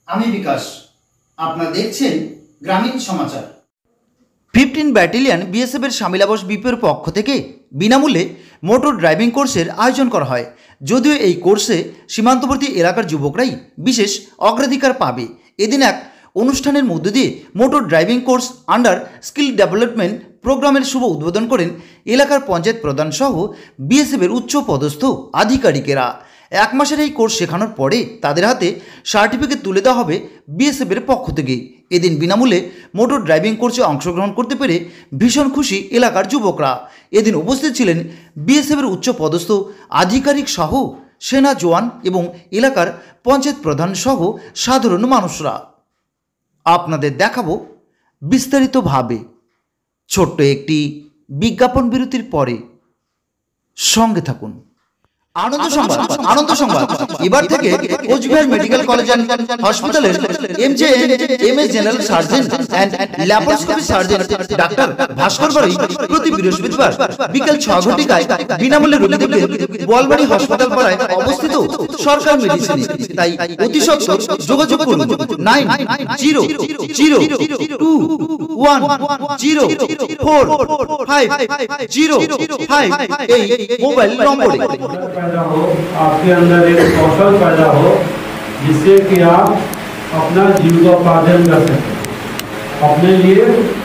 আমি বিকাশ, আপনারা দেখছেন গ্রামীণ সমাচার। 15 ব্যাটালিয়ন বিএসএফ এর শামিলাবশ বিপিওর পক্ষ থেকে বিনামূল্যে মোটর ড্রাইভিং কোর্সের আয়োজন করা হয়। যদিও এই কোর্সে সীমান্তবর্তী এলাকার যুবকরাই বিশেষ অগ্রাধিকার পাবে। এদিন এক অনুষ্ঠানের মধ্য দিয়ে motor driving course under skill development প্রোগ্রামের শুভ উদ্বোধন করেন এলাকার পঞ্চায়েত প্রধান সহ বিএসএফ এর উচ্চ পদস্থ আধিকারিকেরা। এক মাসের এই কোর্স শেখানোর পরে তাদের হাতে সার্টিফিকেট তুলে দেওয়া হবে বিএসএফ এর পক্ষ থেকে। এদিন বিনামূল্যে মোটর ড্রাইভিং কোর্সে অংশগ্রহণ করতে পেরে ভীষণ খুশি এলাকার যুবকরা। এদিন উপস্থিত ছিলেন বিএসএফ এর উচ্চ পদস্থ আধিকারিক সহ সেনা জওয়ান এবং এলাকার পঞ্চায়েত প্রধান সহ সাধারণ মানুষরা। আপনাদের দেখাবো বিস্তারিতভাবে। ছোট্ট একটি বিজ্ঞাপন বিরতির পরে সঙ্গে থাকুন। আনন্দ সংবাদ এবার থেকে কোচবিহার মেডিকেল কলেজ এন্ড হসপিটালের MS general surgeon and laparoscopy surgeon doctor Bhaskar বাড়ি প্রতি বৃহস্পতিবার বিকেল 6 ঘটিকায় বিনামূল্যে রোগী দেখবেন বোয়ালবাড়ি হাসপাতাল পাড়ায় অবস্থিত সরকার মেডিসিন। তাই অতি সত্বর যোগাযোগ করুন 9002210450 এই মোবাইল নম্বরে। पैदा हो, आपके अंदर एक कौशल पैदा हो जिससे कि आप अपना जीविकोपार्जन कर सकें, अपने लिए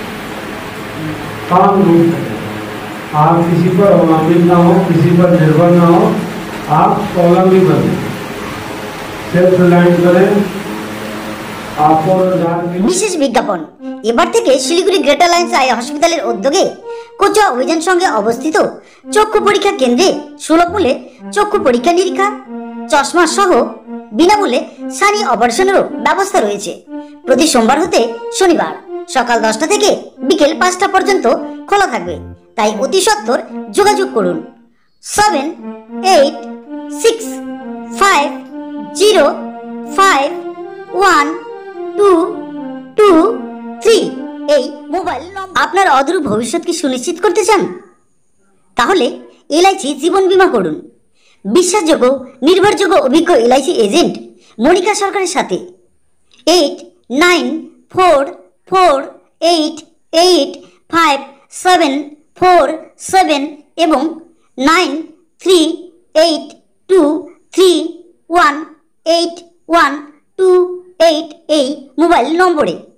काम ढूंढ सकें। आप किसी पर अवलंबित ना हो, किसी पर निर्भर ना हो, आप स्वावलंबी बने, सेल्फ रिलायंट बने। आपको বিশেষ বিজ্ঞাপন। এবার থেকে শিলিগুড়ি গ্রেটার লাইন্স আই হসপিটালের উদ্যোগে কোচুয়া অভিযান সঙ্গে অবস্থিত চক্ষু পরীক্ষা কেন্দ্রে সুলভ মূল্যে চক্ষু পরীক্ষা নিরীক্ষা, চশমা সহ বিনামূল্যে সানি অপারেশনেরও ব্যবস্থা রয়েছে। প্রতি সোমবার হতে শনিবার সকাল 10টা থেকে বিকেল 5টা পর্যন্ত খোলা থাকবে। তাই অতি সত্বর যোগাযোগ করুন 7865051223 এই মোবাইল নম্বর। আপনার অদূর ভবিষ্যৎকে সুনিশ্চিত করতে চান? তাহলে এলআইসি জীবন বীমা করুন বিশ্বাসযোগ্য, নির্ভরযোগ্য, অভিজ্ঞ এলআইসি এজেন্ট মনিকা সরকারের সাথে 8948485747 এবং 9382318128 এই মোবাইল নম্বরে।